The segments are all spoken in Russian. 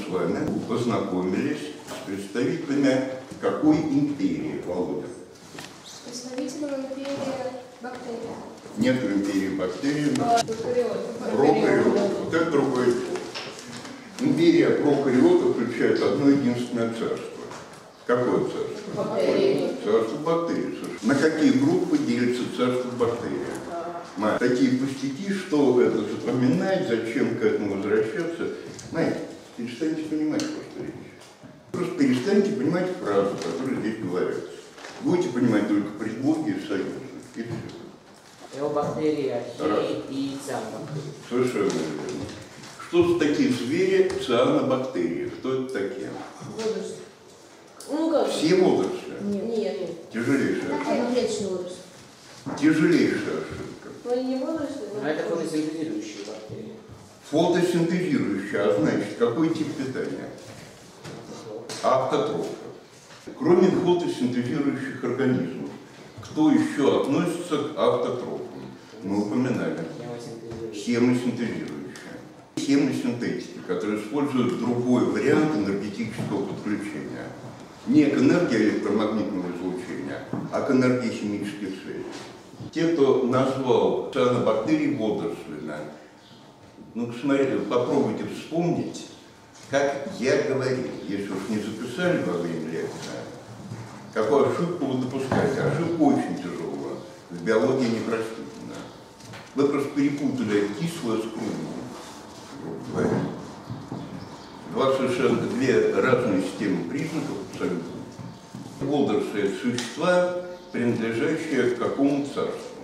с вами познакомились с представителями какой империи, Володя? С представителем империи бактерий. Нет в империи бактерий. Прокариоты. Вот это другое дело. Империя прокариотов включает одно единственное царство. Какое царство? Бактерии. Царство бактерий. На какие группы делится царство бактерий? Такие пустяки, что это запоминать, зачем к этому возвращаться. Знаете, перестаньте понимать просто речь. Просто перестаньте понимать фразы, которые здесь говорятся. Будете понимать только предлоги и союзы. И все. Эобактерии, археи и цианобактерии. Совершенно верно. Что за такие звери цианобактерии? Кто это такие? Водоросли. Ну как? Все водоросли? Нет. Тяжелейшая ошибка. Одноклеточные водоросли. Тяжелейшая ошибка. Но они не водоросли. Но это фотосинтезирующие бактерии. Фотосинтезирующая, а значит, какой тип питания? Автотрофы. Кроме фотосинтезирующих организмов, кто еще относится к автотрофам? Мы упоминали. Хемосинтезирующие. Хемосинтетики, которые используют другой вариант энергетического подключения. Не к энергии электромагнитного излучения, а к энергии химических связей. Те, кто назвал цианобактерии водорослями, ну, смотрите, попробуйте вспомнить, как я говорил, если уж не записали во время лекции, какую ошибку вы допускаете. Ошибка очень тяжелая, в биологии непростительная. Вы просто перепутали кислое с крупным, грубо говоря. Два совершенно две разные системы признаков абсолютно. Водоросли – это существа, принадлежащие к какому царству?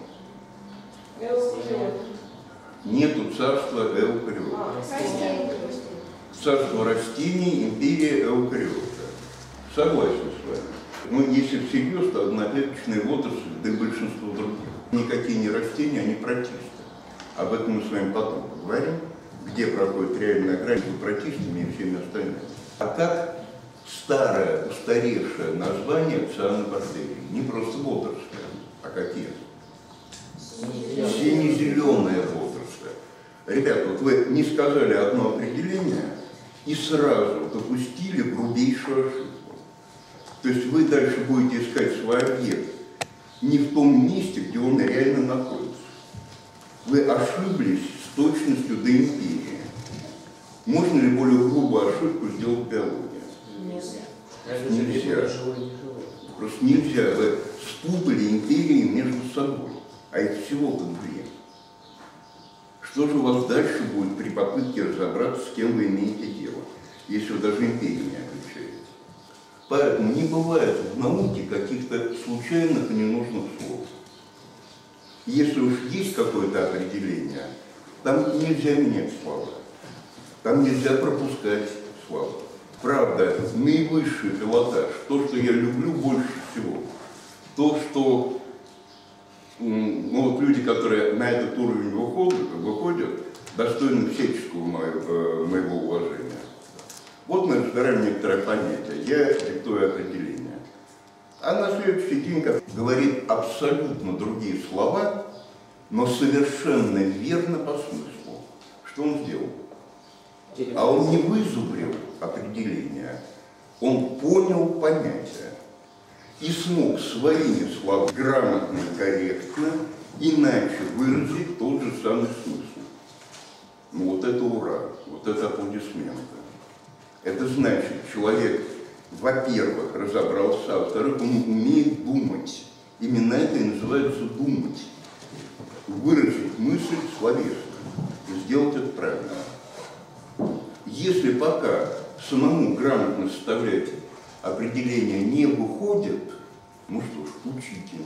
Нету царства эукариотов. Царство растений, империя эукариота. Согласен с вами. Но если всерьез, то одноклеточные водоросли, да и большинство других. Никакие не растения, они протисты. Об этом мы с вами потом поговорим, где проходит реальная грань между протистами и всеми остальными. А как старое, устаревшее название цианобактерий? Не просто водоросли, а какие? Сине-зеленые водоросли. Ребята, вот вы не сказали одно определение и сразу допустили грубейшую ошибку. То есть вы дальше будете искать свой объект не в том месте, где он реально находится. Вы ошиблись с точностью до империи. Можно ли более грубую ошибку сделать в биологии? Нельзя. Просто нельзя. Вы спутали империи между собой. А их всего-то две. Что же у вас дальше будет при попытке разобраться, с кем вы имеете дело, если вы даже империи не отличаете? Поэтому не бывает в науке каких-то случайных и ненужных слов. Если уж есть какое-то определение, там нельзя менять слова. Там нельзя пропускать слова. Правда, наивысший пилотаж, то, что я люблю больше всего, то, что ну, вот люди, которые на этот уровень выходят, достойны всяческого моего уважения. Вот мы разбираем некоторые понятия. Я диктую определение. А на следующий день говорит абсолютно другие слова, но совершенно верно по смыслу. Что он сделал? А он не вызубрил определение, он понял понятие. И смог своими словами грамотно и корректно иначе выразить тот же самый смысл. Ну вот это ура, вот это аплодисменты. Это значит, человек, во-первых, разобрался, а во-вторых, он умеет думать. Именно это и называется думать. Выразить мысль словесно и сделать это правильно. Если пока самому грамотно составлять определения не выходит, ну что ж,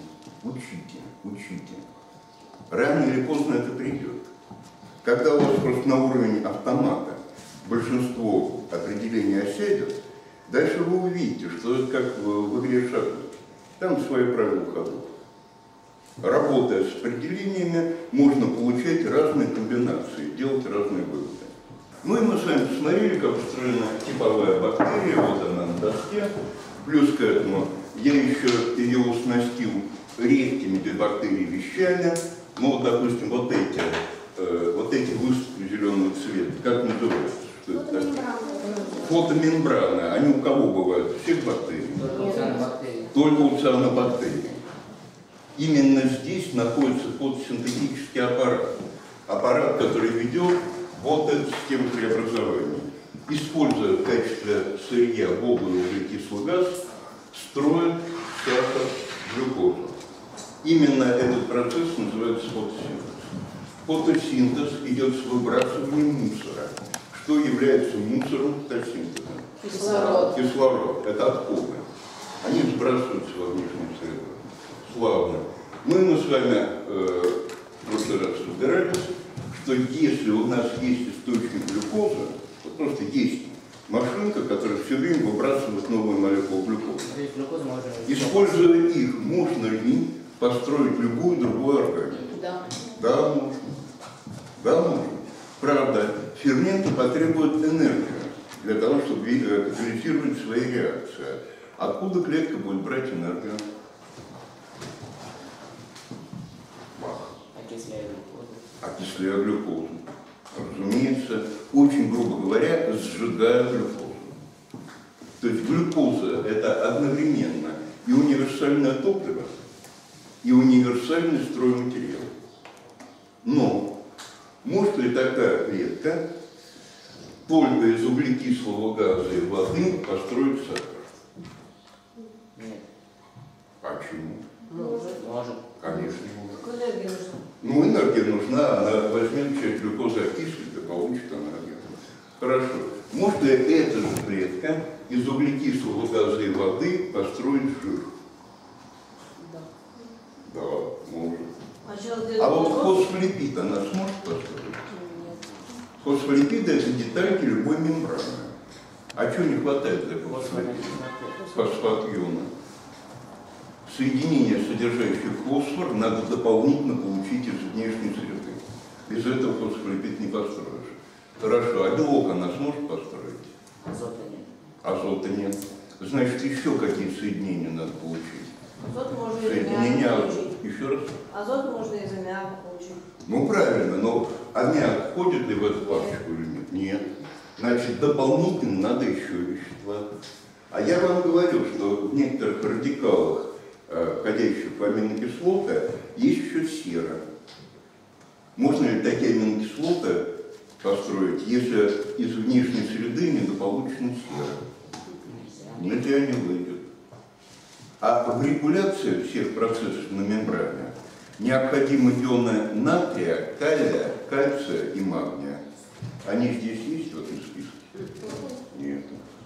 учите. Рано или поздно это придет. Когда у вас просто на уровне автомата большинство определений осядет, дальше вы увидите, что это как в игре шахмат. Там свои правила ходов. Работая с определениями, можно получать разные комбинации, делать разные выводы. Ну и мы с вами посмотрели, как устроена типовая бактерия, вот она на доске. Плюс к этому я еще ее уснастил редкими для бактерий вещами. Ну вот, допустим, вот эти выступы зеленого цвета, как называются? Что это такое? фотомембраны, они у кого бывают? У всех бактерий. Только у цианобактерий. Только у цианобактерий. Именно здесь находится фотосинтетический аппарат. Аппарат, который ведет вот эту систему преобразования. Используя в качестве сырья воду и углекислый газ, строят сахар, глюкозу. Именно этот процесс называется фотосинтез. Фотосинтез идет с выбрасыванием мусора. Что является мусором фотосинтеза? Кислород. Кислород. Это отходы. Они сбрасываются во внешнюю среду. Славно. Мы с вами в прошлый раз разбирались, что если у нас есть источник глюкозы, вот просто есть машинка, которая все время выбрасывает новые молекулы глюкозы. То есть глюкозу можно... Используя их, можно ли построить любую другую органику? Да. Да, можно. Да, можно. Правда, ферменты потребуют энергию для того, чтобы катализировать свои реакции. Откуда клетка будет брать энергию? Окисляя глюкозу. Окисляя глюкозу. Разумеется, очень грубо говоря, сжигая глюкозу. То есть глюкоза – это одновременно и универсальное топливо, и универсальный стройматериал. Но может ли такая клетка только из углекислого газа и воды построить сахар? Нет. Почему? Может. Может. Конечно, может. Какая энергия нужна? Ну, энергия нужна, она возьмет часть глюкозы, окислит и получит энергию. Хорошо. Может ли эта же клетка из углекислого газа и воды построить жир? Да. Да, может. А что делать? А вот фосфолипид она сможет построить? Нет. Фосфолипиды – это детальки любой мембраны. А чего не хватает для фосфолипида? Фосфат иона. Соединение, содержащее фосфор, надо дополнительно получить из внешней среды. Без этого фосфолипид не построишь. Хорошо, а белок она сможет построить? Азота нет. Азота нет. Значит, еще какие соединения надо получить? Азот можно из Соединения аммиака азота. получить. Еще раз. Азот можно из аммиака получить. Ну правильно, но аммиак входит ли в эту папочку или нет? Нет. Значит, дополнительно надо еще вещества. А я вам говорю, что в некоторых радикалах, входящих в аминокислоты, есть еще сера. Можно ли такие аминокислоты построить, если из внешней среды недополучена сера? Нельзя, не выйдет. А в регуляции всех процессов на мембране необходимы ионы натрия, калия, кальция и магния. Они здесь есть в этом списке? Нет.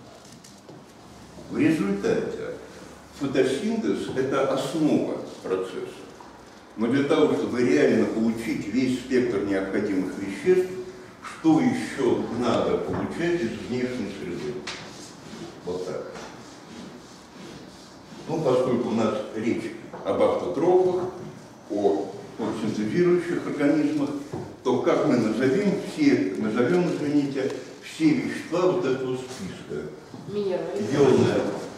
В результате фотосинтез – это основа процесса. Но для того, чтобы реально получить весь спектр необходимых веществ, что еще надо получать из внешней среды? Вот так. Ну, поскольку у нас речь об автотрофах, о фотосинтезирующих организмах, то как мы назовем, извините, все вещества вот этого списка? Минеральные. Ионы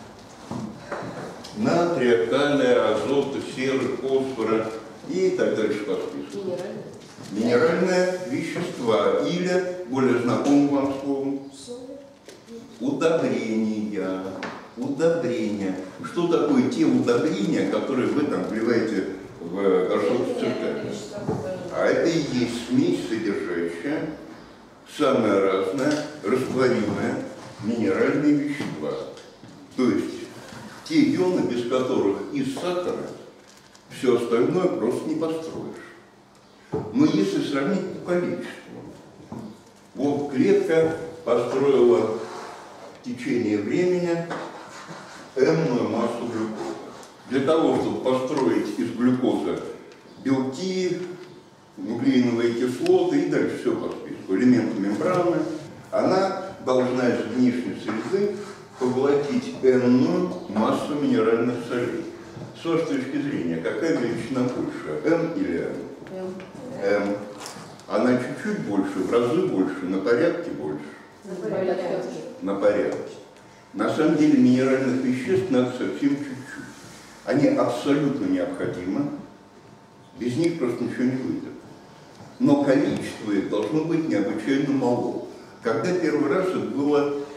натрия, калия, азота, серы, фосфора и так дальше по списку. Минеральные. Минеральные вещества или, более знакомым вам словом, Соль. удобрения. Удобрения. Что такое те удобрения, которые вы там вливаете в горшок с цветами? А это и есть смесь, содержащая самое разное, растворимое минеральные вещества. То есть те ионы, без которых из сахара все остальное просто не построишь. Но если сравнить по количеству, вот клетка построила в течение времени n-ную массу глюкозы. Для того, чтобы построить из глюкозы белки, нуклеиновые кислоты и дальше все по списку, элементы мембраны, она должна из внешней среды поглотить n-ную массу минеральных солей. С вашей точки зрения, какая величина больше, n или n? M. Она чуть-чуть больше, в разы больше, на порядке больше. На порядке. На самом деле минеральных веществ надо совсем чуть-чуть. Они абсолютно необходимы, без них просто ничего не выйдет. Но количество их должно быть необычайно мало. Когда первый раз это было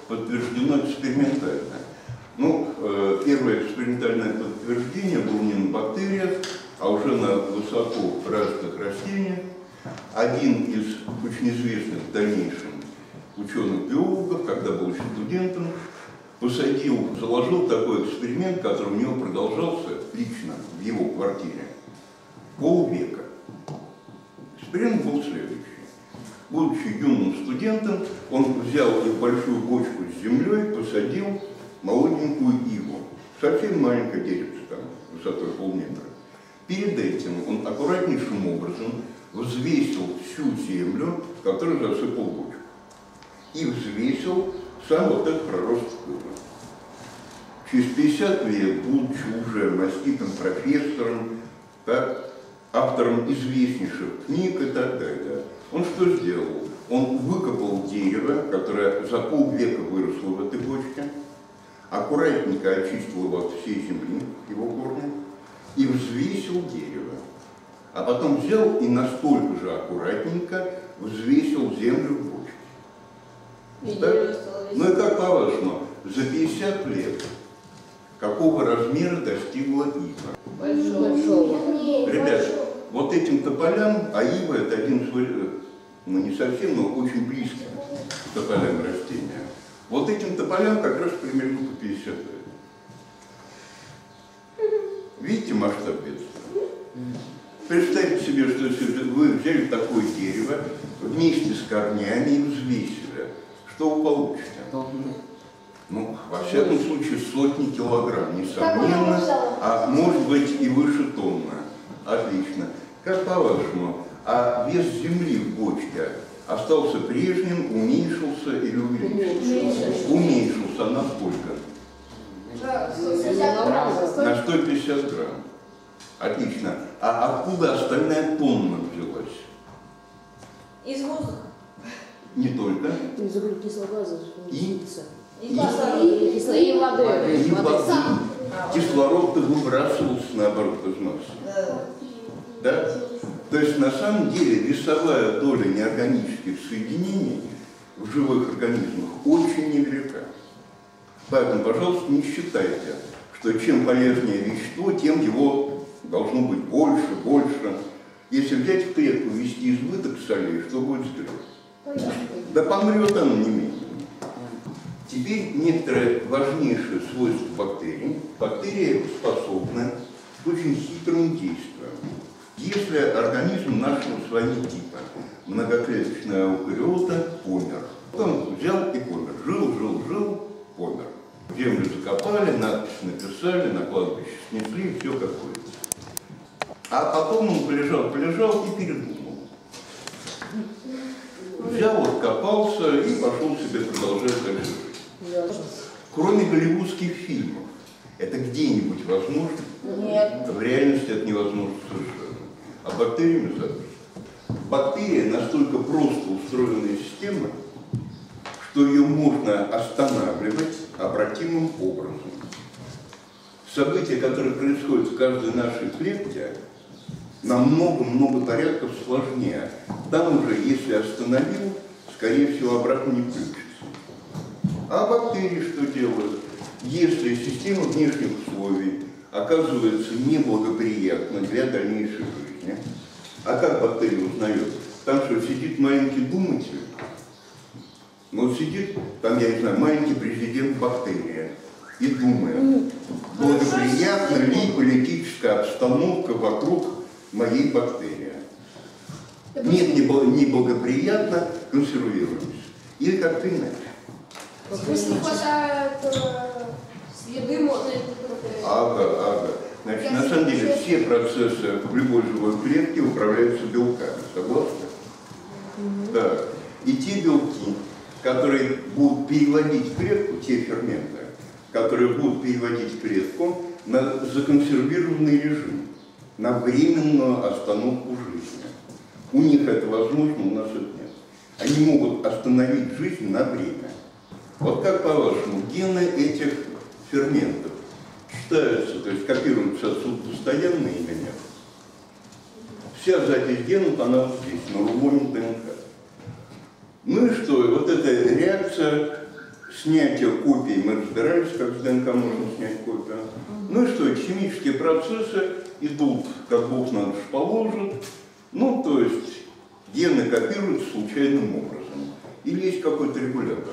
подтверждено экспериментально. Ну, первое экспериментальное подтверждение было не на бактериях, а уже на высоко развитых растениях. Один из очень известных в дальнейшем ученых-биологов, когда был еще студентом, заложил такой эксперимент, который у него продолжался лично в его квартире полвека. Эксперимент был следующий. Будучи юным студентом, он взял большую бочку с землей, посадил молоденькую иву, совсем маленькое деревце, там, высотой полметра. Перед этим он аккуратнейшим образом взвесил всю землю, в которую засыпал бочку, и взвесил сам вот этот пророст ивы. Через 50 лет, будучи уже маститым профессором, так, автором известнейших книг и так далее, он что сделал? Он выкопал дерево, которое за полвека выросло в этой бочке, аккуратненько очистил его от всей земли, его корня, и взвесил дерево. А потом взял и настолько же аккуратненько взвесил землю в бочке. Ну и как по-вашему, за 50 лет какого размера достигла ива? Большого. Ребят, вот этим тополям, а ива это один из, ну не совсем, но очень близкий к тополям растения. Вот этим тополям как раз примерно по 50 лет. Видите масштаб бедствия? Представьте себе, что если вы взяли такое дерево вместе с корнями и взвесили, что вы получите? Ну, во всяком случае, сотни килограмм, несомненно, а может быть и выше тонны. Отлично. Как по-вашему, а вес земли в бочке остался прежним, уменьшился или увеличился? Уменьшился. А на сколько? На 150 грамм. Отлично. А откуда остальная тонна взялась? Из воздуха. Не только. Из углекислого газа. И И воды. И воды. Кислород-то выбрасывался, наоборот, из массы. Да? То есть, на самом деле, весовая доля неорганических соединений в живых организмах очень невелика. Поэтому, пожалуйста, не считайте, что чем полезнее вещество, тем его должно быть больше. Если взять в клетку, ввести избыток солей, что будет с клеткой? Да помрет оно не менее. Теперь некоторое важнейшее свойство бактерий. Бактерии способны к очень хитрым действиям. Если организм нашего с вами типа, многоклеточная эукариота, помер. Потом взял и помер. Жил, помер. Землю закопали, надпись написали, на кладбище снесли, все как будет. А потом он полежал и передумал. Взял, откопался и пошел себе продолжать дальше жить. Кроме голливудских фильмов, это где-нибудь возможно? Нет. В реальности это невозможно совершенно. А бактериями запросто. Бактерия настолько просто устроенная система, что ее можно останавливать обратимым образом. События, которые происходят в каждой нашей клетке, намного порядков сложнее. Там уже, если остановил, скорее всего, обратно не включится. А бактерии что делают? Если система внешних условий оказывается неблагоприятна для дальнейшей жизни, а как бактерия узнает? Там что, сидит маленький думатель? Вот сидит, там, я не знаю, маленький президент бактерии и думает, благоприятна ли политическая обстановка вокруг моей бактерии. Нет, неблагоприятно, консервируемся. Или как-то иначе. Если не хватает еды, можно это. Ага. Значит, на самом деле все процессы в любой живой клетке управляются белками. Согласны? Так. И те белки, которые будут переводить клетку, те ферменты, которые будут переводить клетку на законсервированный режим, на временную остановку жизни. У них это возможно, у нас это нет. Они могут остановить жизнь на время. Вот как по-вашему, гены этих ферментов читаются, то есть копируются отсюда постоянно или нет? Вся запись генов, она вот здесь, на рулоне ДНК. Ну и что? И вот эта реакция снятие копий, мы разбирались, как с ДНК можно снять копию. Ну и что, эти химические процессы идут, как Бог нам положит, ну, то есть гены копируются случайным образом. Или есть какой-то регулятор?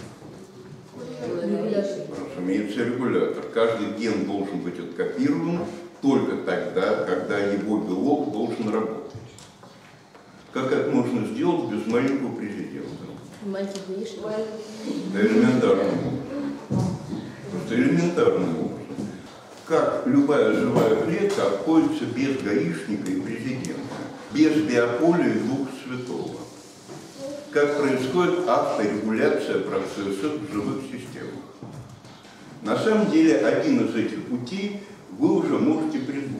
Разумеется, регулятор. Каждый ген должен быть откопирован только тогда, когда его белок должен работать. Как это можно сделать без маленького президента? Маленьких яичек. Да, элементарным образом. Просто элементарным образом. Как любая живая клетка обходится без гаишника и президента, без биополя и Духа Святого. Как происходит авторегуляция процессов в живых системах. На самом деле, один из этих путей вы уже можете придумать.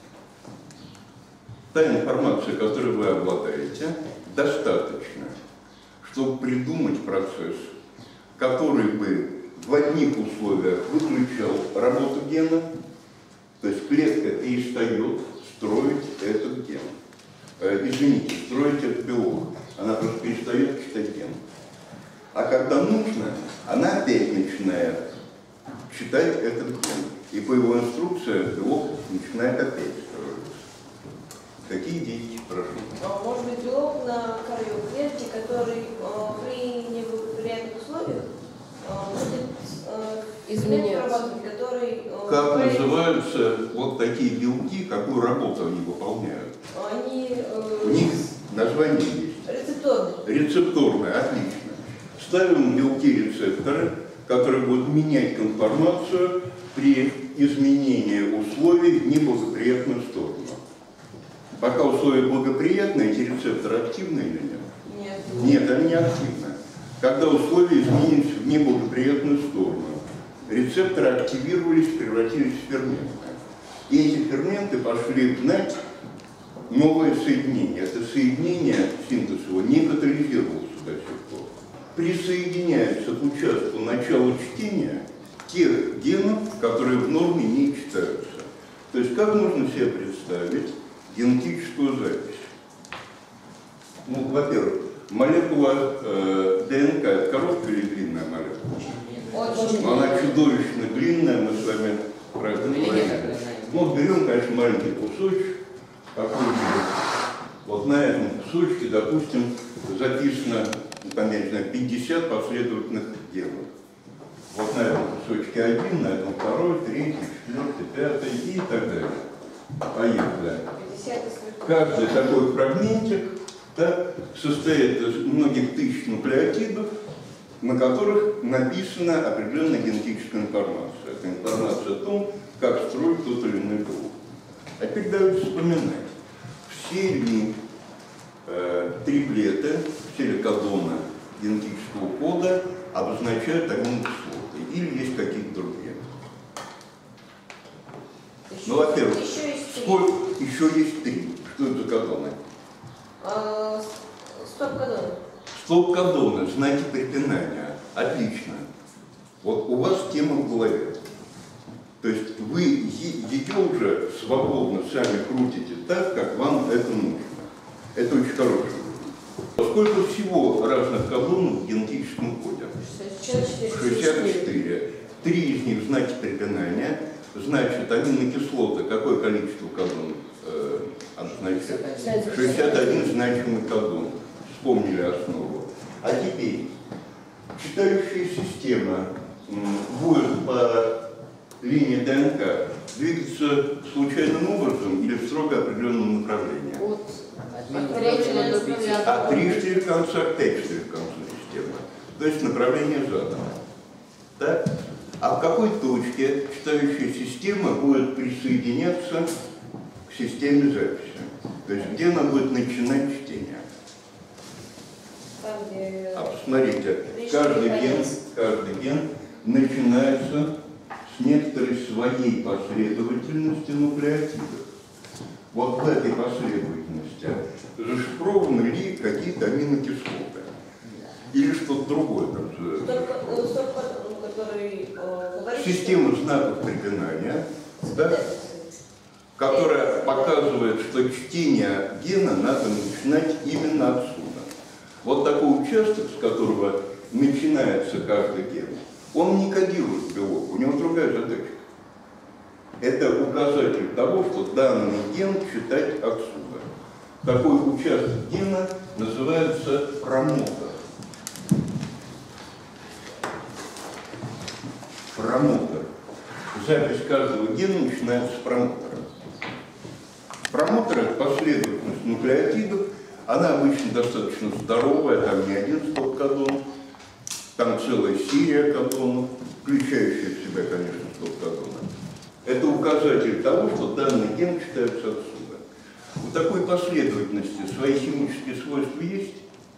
Та информация, которой вы обладаете, достаточно, чтобы придумать процесс, который бы в одних условиях выключал работу гена, то есть клетка перестает строить этот ген. Извините, строить этот белок. Она просто перестает читать ген. А когда нужно, она опять начинает читать этот ген. И по его инструкции белок начинает опять строиться. Какие идеи, прошу? Может быть, белок на краю клетки, который при неблагоприятных условиях будет изменяться. который... Как называются вот такие белки, какую работу они выполняют? Они... У них название есть. Рецепторные. Рецепторные, отлично. Ставим белки-рецепторы, которые будут менять конформацию при изменении условий в неблагоприятную сторону. Пока условия благоприятные, эти рецепторы активны или нет? Нет. Нет, они не активны. Когда условия изменились в неблагоприятную сторону, рецепторы активировались, превратились в ферменты. И эти ферменты пошли гнать новое соединение. Это соединение, синтез его, не катализировался до сих пор. Присоединяется к участку начала чтения тех генов, которые в норме не читаются. То есть как можно себе представить генетическую запись? Ну, во-первых, молекула ДНК – это короткая или длинная молекула? Очень. Но она чудовищно длинная, мы с вами про это говорили. Ну, берем, конечно, маленький кусочек, какой-нибудь. Вот на этом кусочке, допустим, записано, там, я не знаю, 50 последовательных генов. Вот на этом кусочке один, на этом второй, третий, четвертый, пятый и так далее. Поехали. Каждый такой фрагментик, да, состоит из многих тысяч нуклеотидов, на которых написана определенная генетическая информация. Это информация о том, как строить тот или иной белок. А теперь давайте вспоминать. Все ли триплеты, все ли кодоны генетического кода обозначают аминокислоты или есть какие-то другие? Ну, во-первых, еще есть три. Что это за кодоны? Стоп-кодоны. Стоп-кодоны, знаки препинания. Отлично. Вот у вас тема в голове. То есть вы ее уже свободно сами крутите так, как вам это нужно. Это очень хорошо. Сколько всего разных кодонов в генетическом коде? 64. 3 из них знаки препинания. Значит, аминокислоты, какое количество кодонов обозначает? 61 значимый кодон. Вспомнили основу. А теперь читающая система будет по линии ДНК двигаться случайным образом или в строго определенном направлении? От 3 штыря в конце, от 5 штыря в конце системы. То есть направление задано. Так? А в какой точке читающая система будет присоединяться к системе записи? То есть где она будет начинать чтение? А посмотрите, каждый ген начинается с некоторой своей последовательности нуклеотидов. Вот в этой последовательности зашифрованы ли какие-то аминокислоты? Или что-то другое там? Система знаков препинания, да, которая показывает, что чтение гена надо начинать именно отсюда. Вот такой участок, с которого начинается каждый ген, он не кодирует белок, у него другая задача. Это указатель того, что данный ген читать отсюда. Такой участок гена называется промотор. Промотор. Запись каждого гена начинается с промотора. Промотор – это последовательность нуклеотидов. Она обычно достаточно здоровая, там не один стоп-кодон, там целая серия кодонов, включающая в себя, конечно, стоп-кодоны. Это указатель того, что данный ген читается отсюда. У такой последовательности свои химические свойства есть?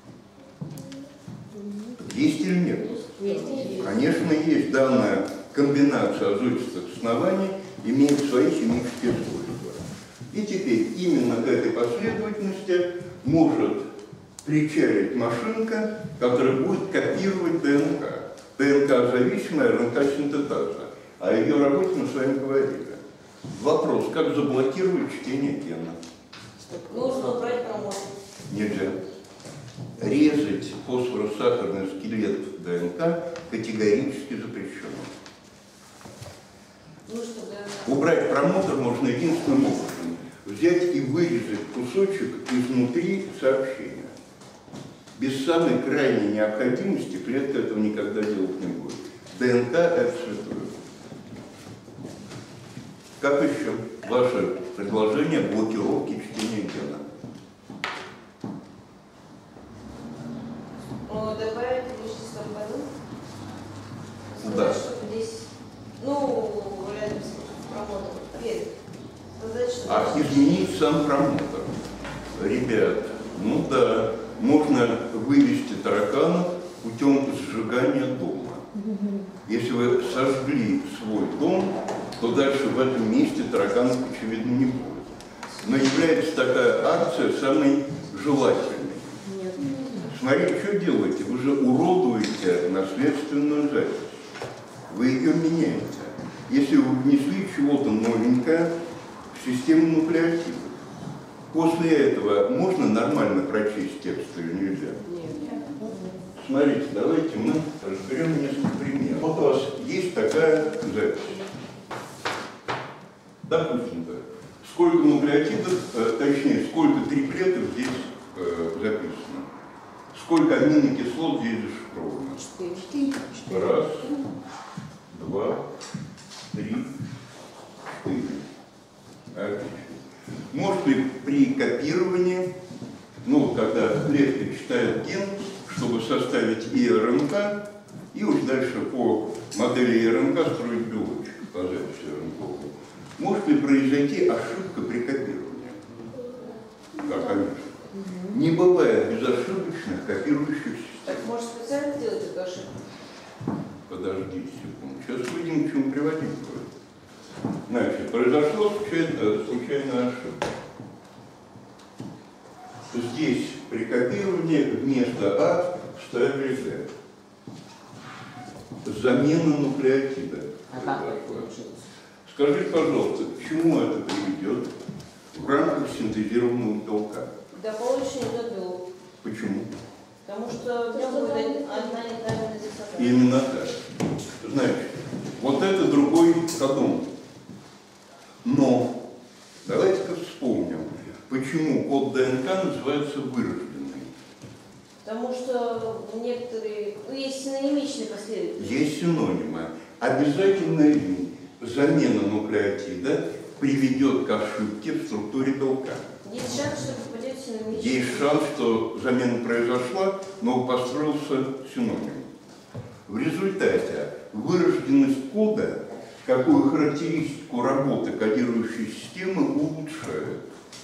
Есть или нет? Есть. Конечно, есть. Данная комбинация азотистых оснований имеет свои химические свойства. И теперь именно к этой последовательности может причалить машинка, которая будет копировать ДНК. ДНК-зависимая РНК-синтетаза. О ее работе мы с вами говорили. Вопрос, как заблокировать чтение гена? Нужно убрать промотор. Нельзя. Резать фосфоросахарный скелет ДНК категорически запрещено. Ну что, да. Убрать промотор можно единственным образом. Взять и вырезать кусочек изнутри сообщения. Без самой крайней необходимости клетка этого никогда делать не будет. ДНК – это святое. Как еще ваше предложение блокировки чтения гена? Добавить лишний стопоры. Да. Чтобы здесь, ну, рядом с промотором. Верь. Сказать, что... А изменить сам промотор. Ребят, ну да, можно вывести тараканов путем сжигания дома. Если вы сожгли свой дом, то дальше в этом месте тараканов, очевидно, не будет. Но является такая акция самой желательной. Нет. Смотрите, что делаете? Вы же уродуете наследственную запись. Вы ее меняете. Если вы внесли чего-то новенькое в систему нуклеотидов, после этого можно нормально прочесть текст или нельзя? Смотрите, давайте мы разберем несколько примеров. Вот у вас есть такая запись. Допустим, сколько нуклеотидов, точнее, сколько триплетов здесь записано. Сколько аминокислот здесь зашифровано? 4. Раз, два, три, 4. Отлично. Может ли при копировании, ну, когда клетка читает ген, чтобы составить и РНК, и уж дальше по модели РНК строить белочек, по записи РНК, может ли произойти ошибка при копировании? Да, конечно. Не бывает безошибочных копирующих систем. Так, может, специально сделать эту ошибку? Подождите секунду. Сейчас увидим, к чему приводить будет. Значит, произошла случайная ошибка. Здесь при копировании вместо А вставили Г. Замена нуклеотида произошла. Скажите, пожалуйста, к чему это приведет в рамках синтезированного белка? Да, получше не добил. Почему? Потому что в нем будет одна неправильная засада. Именно так. Значит, вот это другой кодон. Но давайте-ка вспомним, почему код ДНК называется вырожденный. Потому что некоторые, ну, есть синонимичные последовательности. Есть синонимы. Обязательно ли замена нуклеотида приведет к ошибке в структуре белка? Есть шанс, что попадет в синонимичные. Есть шанс, что замена произошла, но построился синоним. В результате вырожденность кода, какую характеристику работы кодирующей системы улучшает?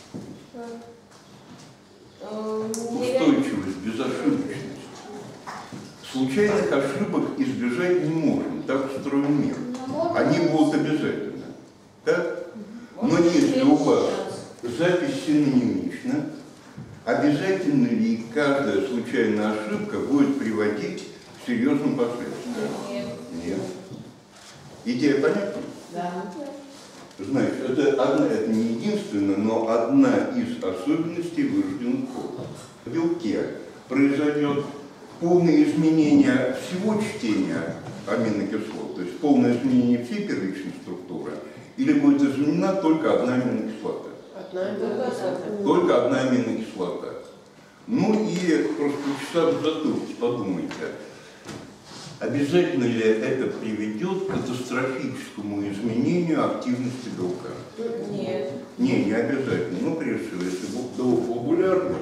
Устойчивость, безошибочность. Случайных ошибок избежать не можем, так устроен мир. Они будут обязательно. Так? Но если у вас запись синонимична, обязательно ли каждая случайная ошибка будет приводить к серьезным последствиям? Нет. Нет. Идея понятна? Да. Значит, это не единственная, но одна из особенностей вырожденных кодов. В белке произойдет полное изменение всего чтения аминокислот, то есть полное изменение всей первичной структуры, или будет изменена только одна аминокислота? Только одна аминокислота. Ну и просто почесав затылки, подумайте, обязательно ли это приведет к катастрофическому изменению активности белка? Нет. Не обязательно. Ну, прежде всего, если белок глобулярный,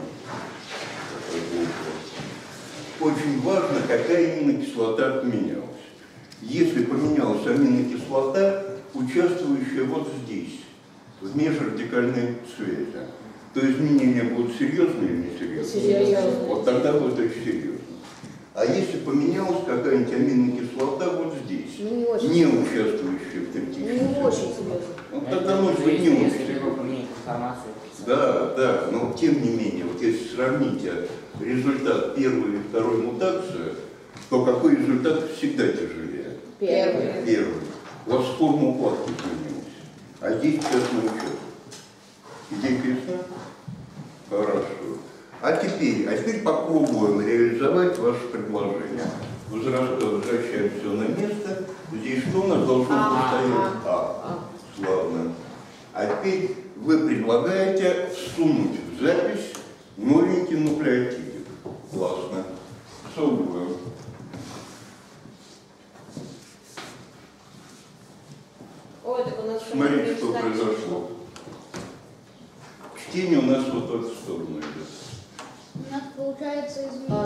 очень важно, какая аминокислота поменялась. Если поменялась аминокислота, участвующая вот здесь, в межрадикальной связи, то изменения будут серьезные или несерьезные? Серьезные. Вот тогда будет очень серьезно. А если поменялась какая-нибудь аминокислота вот здесь, Ну, не очень. не участвующая в третичной Не связи, очень серьезно. вот тогда может быть не очень Если серьезно. поменять информацию. Да, но тем не менее, вот если сравните результат первой и второй мутации, то какой результат всегда тяжелее? Первый. У вас форма укладки изменилась, а здесь частный учет. Идея ясна? Хорошо. А теперь попробуем реализовать ваше предложение. Возвращаемся на место. Здесь что у нас должно стоять? Славно. А теперь вы предлагаете всунуть в запись новенький нуклеотидик. Классно. Всовываем. Ой, так у нас Смотрите, что произошло. Чтение у нас вот в эту сторону идет. У нас получается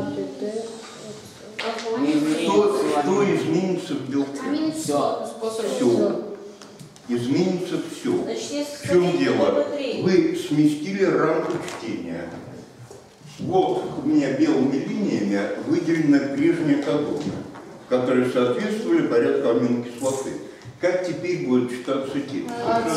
Что изменится в белке? Все. Изменится все. Значит, если В чем смотреть дело? на ТБ3, Вы сместили рамку чтения. Вот у меня белыми линиями выделены прежние кадоны, которые соответствовали порядку аминокислоты. Как теперь будет читаться текст?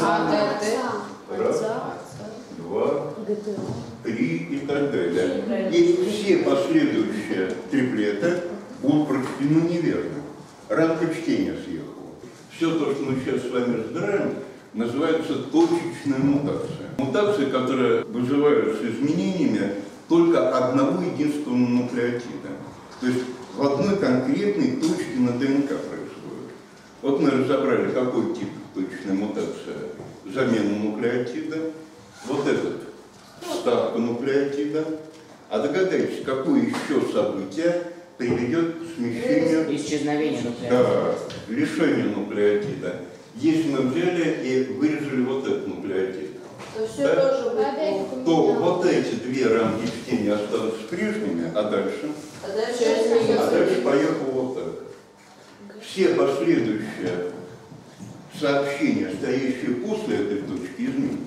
Раз, два, три и так далее. И все последующие триплеты будут прочтены неверно. Рамка чтения съехала. Все то, что мы сейчас с вами разбираем, называется точечная мутация. Мутации, которые вызываются изменениями только одного единственного нуклеотида. То есть в одной конкретной точке на ДНК происходит. Вот мы разобрали, какой тип точечной мутации. Замена нуклеотида. Вот этот вставка нуклеотида. А догадайтесь, какое еще событие приведет к смещению, Исчезновение нуклеотида. да, лишению нуклеотида. Если мы взяли и вырезали вот этот нуклеотид, то все да? тоже будет плохо. то вот эти две рамки чтения останутся прежними, а дальше поехал вот так. Все последующие сообщения, стоящие после этой точки, изменятся.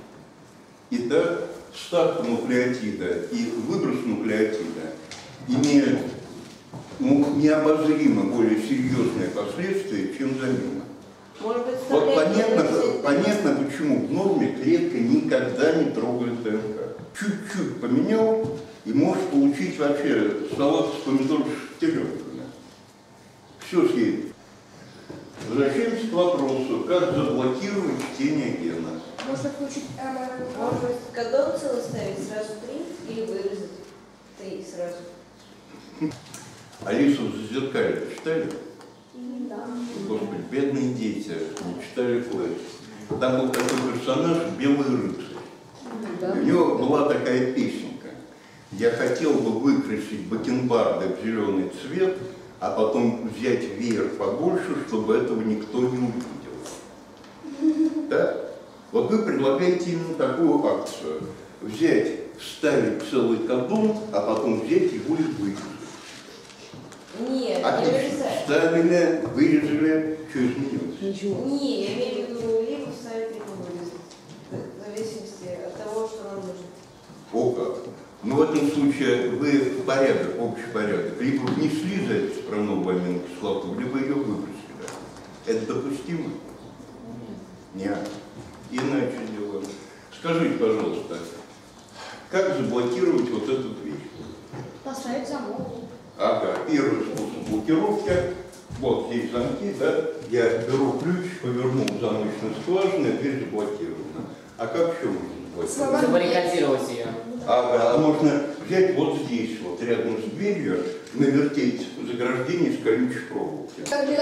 Итак, вставка нуклеотида и выброс нуклеотида имеют необозримо более серьезные последствия, чем замена. Может быть, Вот вставлять понятно, почему в норме клетка никогда не трогает ДНК. Чуть-чуть поменял, и можешь получить вообще салат с помидоров с шестеренками. Все съедет. Возвращаемся к вопросу, как заблокировать чтение гена. Можно включить Может быть, кадон целый ставить сразу 3 или вырезать 3 сразу? Алису в зазеркалье читали? Да. Господи, бедные дети, не читали классику. Там был такой персонаж, белый рыцарь. У него была такая песенка. Я хотел бы выкрасить бакенбарды в зеленый цвет, а потом взять веер побольше, чтобы этого никто не увидел. Да? Вот вы предлагаете именно такую акцию. Взять, вставить целый кадон, а потом взять его и вырезать. Нет, не Отлично. вырезать. Вставили, вырезали, что изменилось? Ничего. Не, я имею в виду либо вставить, либо вырезать. В зависимости от того, что нам нужно. О как! Но в этом случае вы в порядок, общий порядок, либо внесли запись про новую аминокислоту, либо ее выбросили. Это допустимо? Нет. Иначе делаем. Скажите, пожалуйста, как заблокировать вот эту дверь? Поставить замок. Ага, первый способ блокировки. Вот здесь замки, да? Я беру ключ, повернул замочную скважину, и дверь заблокирована. А как еще можно заблокировать? Забаррикадировать ее. Ага, а можно взять вот здесь, вот рядом с дверью, навертеть заграждение из колючей проволоки.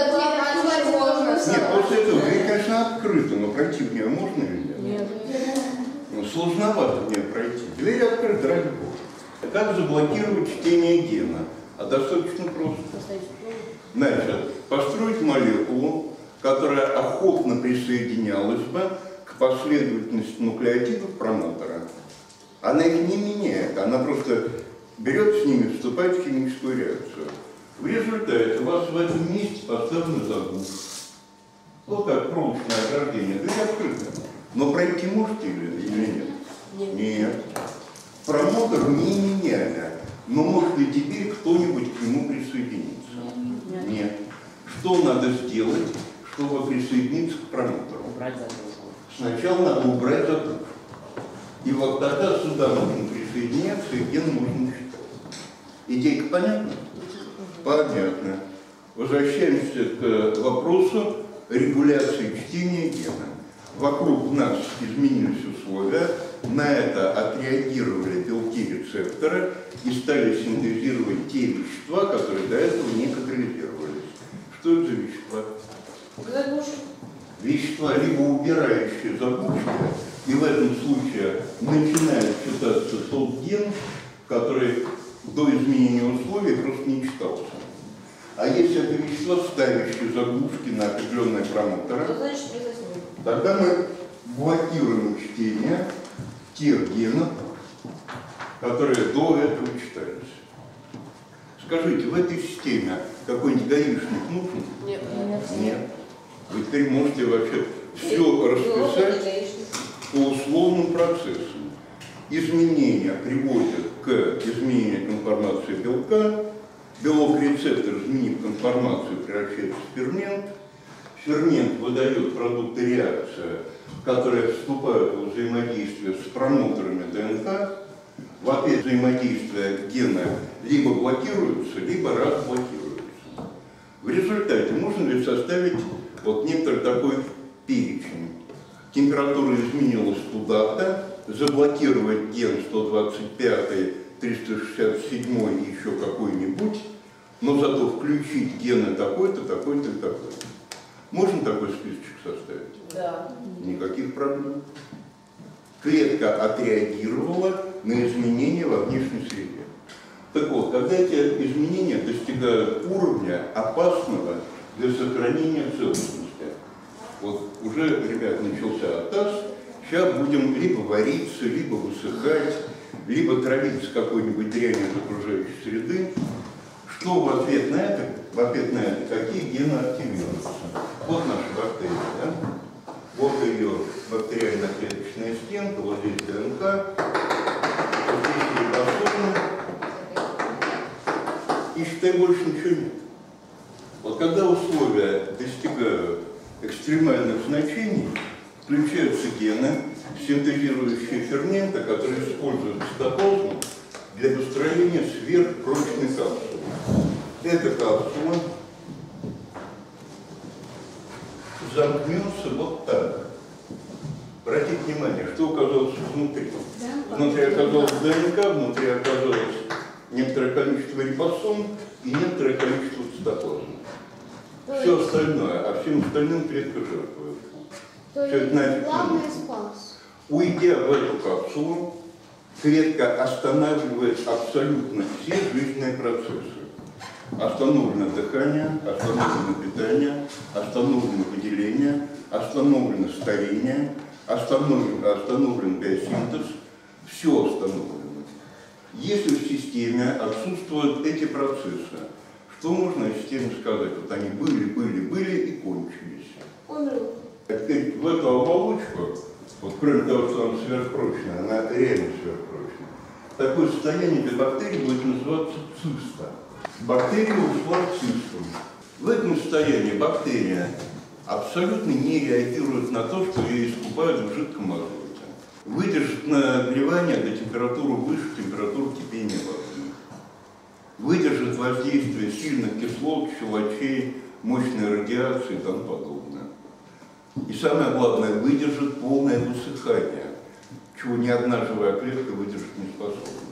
Невозможно. Нет, после этого дверь, конечно, открыта, но пройти в нее можно или нет? Нет. Ну, сложновато в нее пройти. Дверь открыта, ради бога. Как заблокировать чтение гена? А достаточно просто. Поставить провод. Значит, построить молекулу, которая охотно присоединялась бы к последовательности нуклеотидов промотора. Она их не меняет, она просто берет с ними, вступает в химическую реакцию. В результате у вас в этом месте поставлена заглушка. Вот так, проволочное ограждение, дверь открыта. Но пройти можете или нет? Нет. Промотор не меняли. Но может ли теперь кто-нибудь к нему присоединиться? Нет. Что надо сделать, чтобы присоединиться к промотору? Убрать заглушку. Сначала надо убрать заглушку. И вот тогда сюда можно присоединяться, и ген можно читать. Идейка понятна? Понятно. Возвращаемся к вопросу регуляции чтения гена. Вокруг нас изменились условия, на это отреагировали белки рецептора и стали синтезировать те вещества, которые до этого не катализировались. Что это за вещества? Заглушка. Вещества, либо убирающие заглушки, и в этом случае начинает читаться тот ген, который до изменения условий просто не читался. А если это вещества, ставящие заглушки на определенные промоторы, Что значит не заснуть? тогда мы блокируем чтение тех генов, которые до этого читались. Скажите, в этой системе какой-нибудь гаишник нужен? Нет. Нет. Вы теперь можете вообще все расписать по условным процессам. Изменения приводят к изменению конформации белка, белок-рецептор, изменив конформацию, превращается в фермент, фермент выдает продукты реакции, которые вступают в взаимодействие с промоторами ДНК. В ответ взаимодействия гены либо блокируются, либо разблокируются. В результате можно ли составить вот некоторый такой перечень? Температура изменилась туда-то, заблокировать ген 125, 367 и еще какой-нибудь, но зато включить гены такой-то, такой-то и такой-то. Можно такой списочек составить? Да. Никаких проблем. Клетка отреагировала на изменения во внешней среде. Так вот, когда эти изменения достигают уровня опасного для сохранения целостности, вот уже, ребят, начался АТАС, сейчас будем либо вариться, либо высыхать, либо травиться какой-нибудь дрянью из окружающей среды. Что в ответ на это? В ответ на это какие гены активируются? Вот наша бактерия, да? Вот ее бактериально-клеточная стенка, вот здесь ДНК, вот здесь рибосомы. И считай, больше ничего нет. Вот когда условия достигают экстремальных значений, включаются гены, синтезирующие ферменты, которые используют цитоплазму для построения сверхпрочной капсулы. Эта капсула замкнется вот так. Обратите внимание, что оказалось внутри. Внутри оказалось ДНК, внутри оказалось некоторое количество рибосом и некоторое количество цитоплазмы. Все остальное, а всем остальным клетка жертвует. То Всё это есть нафиг не главное нужно. спас. Уйдя в эту капсулу, клетка останавливает абсолютно все жизненные процессы. Остановлено дыхание, остановлено питание, остановлено выделение, остановлено старение, остановлен биосинтез, все остановлено. Если в системе отсутствуют эти процессы, что можно о системе сказать? Вот они были и кончились. Умерла. А теперь в эту оболочку, вот кроме того, что она сверхпрочная, она реально сверхпрочная, такое состояние для бактерий будет называться циста. Бактерия ушла в цисту. В этом состоянии бактерия абсолютно не реагирует на то, что ее искупают в жидком азоте. Выдержит нагревание до температуры выше температуры кипения воды. Выдержит воздействие сильных кислот, щелочей, мощной радиации и тому подобное. И самое главное, выдержит полное высыхание, чего ни одна живая клетка выдержать не способна.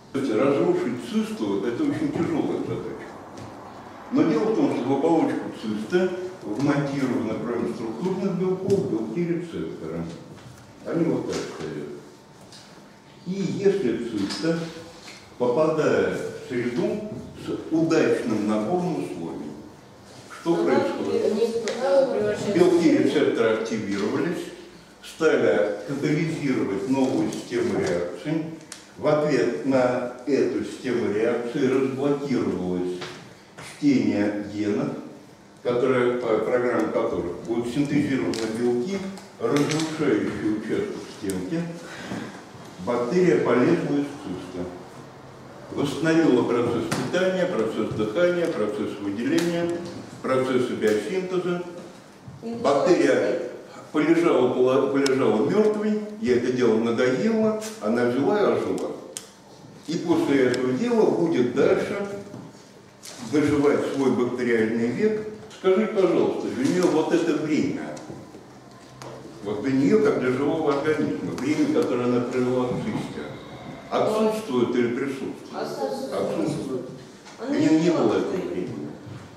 Разрушить цисту – это очень тяжелая задача. Но дело в том, что в оболочку цисты вмонтированы, кроме структурных белков, белки рецептора. Они вот так стоят. И если циста попадает в среду с удачным набором условий, что происходит? Белки рецептора активировались, стали катализировать новую систему реакций. В ответ на эту систему реакции разблокировалось чтение генов, программа которых будут синтезированы белки, разрушающие участок стенки. Бактерия полезла из циста, восстановила процесс питания, процесс дыхания, процесс выделения, процессы биосинтеза. Бактерия полежала мертвой, ей это дело надоело, она взяла и ожила. И после этого дела будет дальше доживать свой бактериальный век. Скажи, пожалуйста, для нее вот это время, вот для нее, как для живого организма, время, которое она провела в цисте, отсутствует или присутствует? Отсутствует. У нее не было этого времени.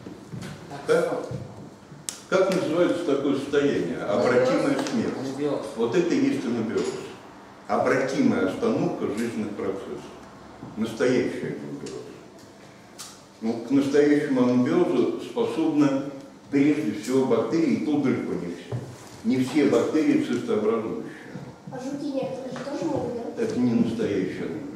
Как называется такое состояние? Обратимая смерть. Анабиоз. Вот это и есть анабиоз. Обратимая остановка жизненных процессов. Настоящий анабиоз. Ну, к настоящему анабиозу способны прежде всего бактерии, и то далеко не все. Не все бактерии цистообразующие. А жуки некоторые же тоже могут делать? Это не настоящий анабиоз.